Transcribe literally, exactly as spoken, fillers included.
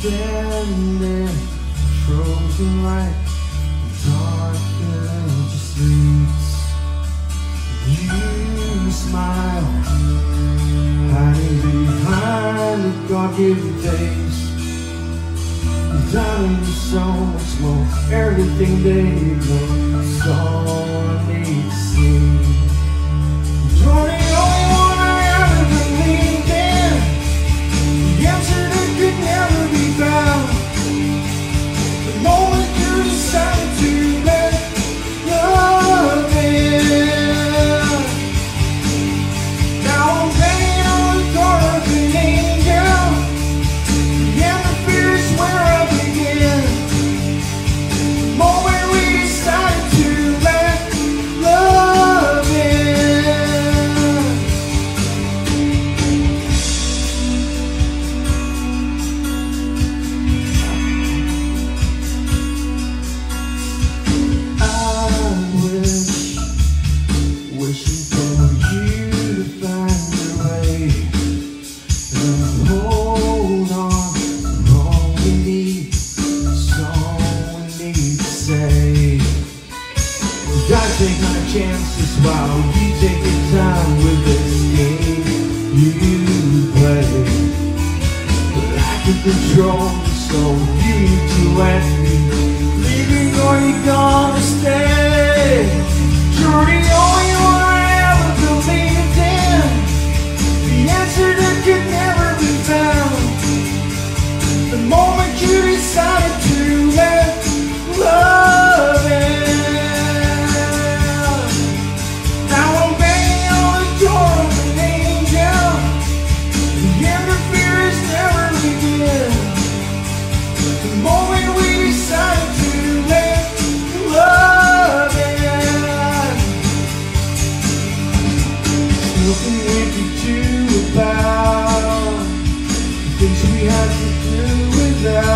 standing frozen light, darkened your streets. You smile, hiding behind the God-given face. Darling, you're so much more, everything they know. That's all I need to see. You're the only one I ever believed in, the answer that could never be found. The moment you decided to let love in. Now I'm paying on the door of an angel, and the fear is where I begin. The moment we decided to let love in. Wishing for you to find your way, and hold on, all we need is all we need to say. You gotta take on a chances while you take your time with this game you play. But I can control you, so you need to let me leaving or you gonna stay. You're the only one I ever believed in, the answer that could never be found. The moment you decided to let love in. Now I'm banging on the door of an angel, the end of fear is never begin. The moment we decided to let love in. Nothing we could do about the things we had to do without.